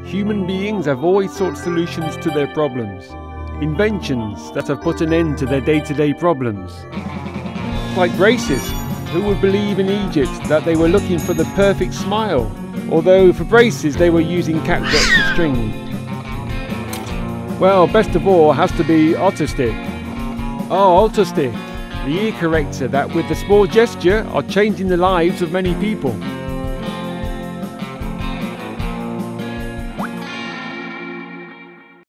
Human beings have always sought solutions to their problems. Inventions that have put an end to their day-to-day problems. Like braces. Who would believe in Egypt that they were looking for the perfect smile, although for braces they were using catgut for string? Well, best of all has to be Otostick. Oh, Otostick, the ear corrector that with a small gesture are changing the lives of many people.